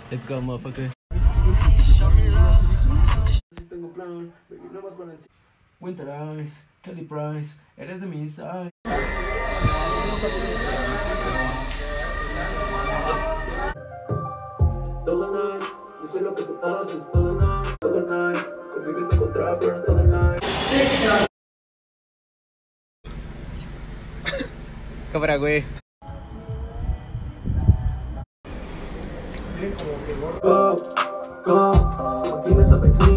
Let's go, motherfucker. Tengo plan, baby, no más con el Winter Eyes, Kelly Price, eres de mi side. Todo night, yo sé lo que tú haces todo night, conviviendo con trappers todo night. Cámara, güey. Go, go, aquí me está